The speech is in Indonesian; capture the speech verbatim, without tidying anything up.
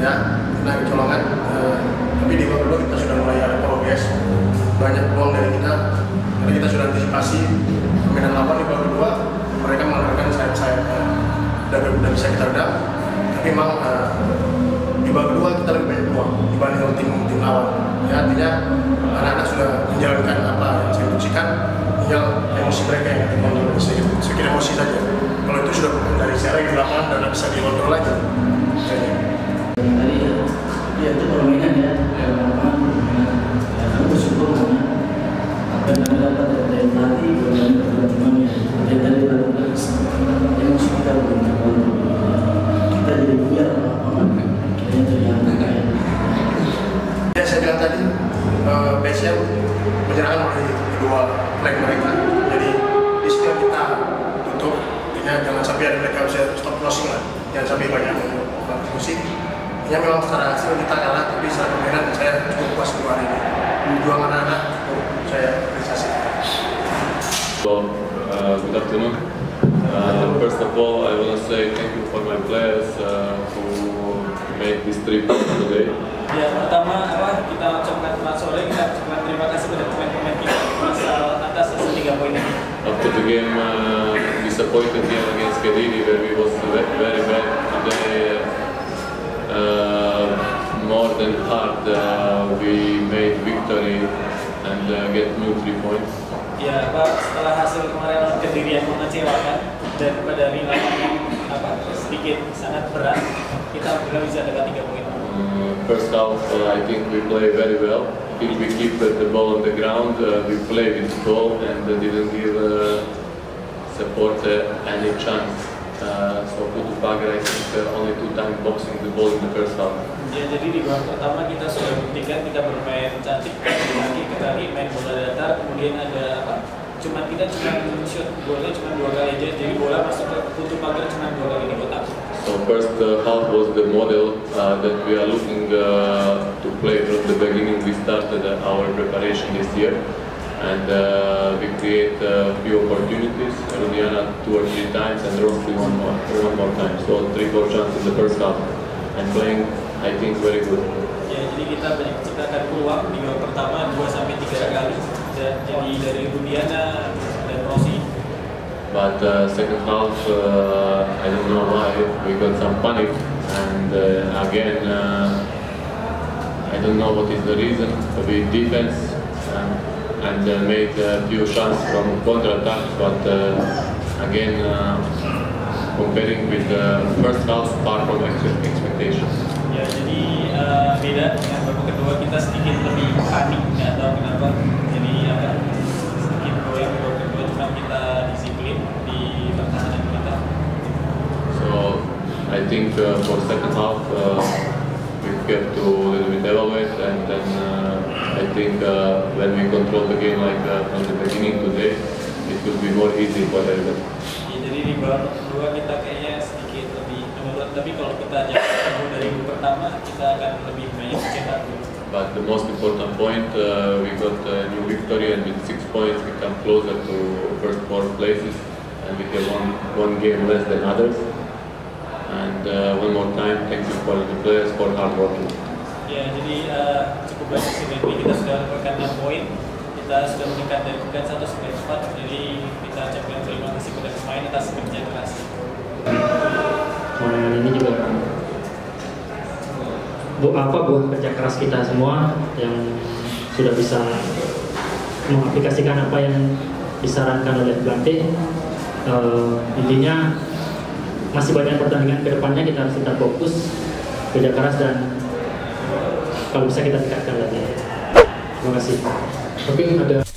ya kena kecolongan. Uh, tapi di babak kedua kita sudah mulai ada progres, banyak peluang dari kita karena kita sudah antisipasi permainan lawan. Di babak kedua mereka mengandalkan sayap-sayap dan udah bisa kita redam, tapi memang uh, di babak kedua kita lebih banyak peluang dibanding tim tim lawan. Ya, artinya anak-anak sudah menjalankan apa yang saya instruksikan, tinggal emosi mereka yang dikontrol, sedikit emosi saja. Kalau itu sudah bukan dari secara di lapangan dan bisa dikontrol lagi. Tadi ya itu permainan ya, kami bersyukur karena apa yang kami dapat dari pelatih, dari teman-teman yang dari lakukan emosi kita belum kita jadi buyar lapangan, kita terlihat kayak. Ya saya bilang tadi, uh, B S M menyerahkan oleh kedua flank mereka. Jadi di sini kita tutup, ya, jangan sampai ada mereka bisa stop crossing lah, jangan sampai banyak kontribusi. Ya memang secara hasil kita kalah, tapi secara permainan saya cukup puas dua hari ini. Juang anak-anak cukup saya apresiasi. Well, uh, good afternoon. Uh, first of all, I want to say thank you for my players uh, who made this three points today. Ya, pertama apa kita ucapkan selamat sore, kita ucapkan terima kasih kepada pemain-pemain kita masalah atas hasil tiga poin ini. After the game, uh, disappointed game against Kediri, where we was very, very bad today. Uh, more than hard, uh, we made victory and uh, get new three points. Ya, apa setelah hasil kemarin lawan Kediri yang mengecewakan dan pada lawan yang apa sedikit sangat berat, kita belum bisa dapat tiga poin. Uh, first half, uh, I think we play very well. If we keep the, the ball on the ground, uh, we play with the ball and uh, didn't give uh, support uh, any chance. Uh, so Putu Pagar, I think uh, only two times boxing the ball in the first half. Ya, jadi di babak pertama kita sudah buktikan kita bermain cantik, kaki ke kaki, main bola datar, kemudian ada apa? Cuma kita cuma shoot golnya cuma dua kali aja, jadi bola masuk ke Putu Pagar cuma dua kali di kotak. So first uh, half was the model uh, that we are looking uh, to play from the beginning. We started uh, our preparation this year, and uh, we create a few opportunities. Rudiana two or three times, and Rossi one more, one more time. So three, four chances in the first half, and playing, I think, very good. Ya, jadi kita banyak menciptakan peluang di babak pertama dua sampai tiga kali, dan jadi dari Rudiana dan Rossi. But uh, second half, uh, I don't know why, we got some panic, and uh, again, uh, I don't know what is the reason. We defense um, and uh, made a few shots from counter-attack, but uh, again, uh, comparing with the first half, far from expectations. Ya, jadi uh, beda dengan babak kedua, kita sedikit lebih panik, nggak tahu kenapa. Jadi agak sedikit goyang di babak kedua, cuma kita disiplin di pertahanan kita. So I think uh, for second half uh, we have to a little bit evaluate, and then uh, I think uh, when we control the game like uh, from the beginning today, it will be more easy for everyone. Ya, jadi di babak kedua kita kayaknya sedikit lebih menurun, tapi kalau kita jauh dari babak pertama kita akan lebih banyak cetak. But the most important point, uh, we got a new victory, and with six points we come closer to first four places, and we have one one game less than others. And uh, one more time, thank you for the players for hard working. Ya, jadi uh, cukup banyak sih, kita sudah mendapatkan enam poin, kita sudah meningkat dari peringkat satu sampai empat, jadi kita ucapkan terima kasih kepada pemain atas kerja keras. Kemenangan ini juga bu apa buat kerja keras kita semua yang sudah bisa mengaplikasikan apa yang disarankan oleh pelatih. Uh, intinya masih banyak pertandingan ke depannya, kita harus tetap fokus, kerja keras, dan kalau bisa kita tingkatkan lagi. Terima kasih. Mungkin ada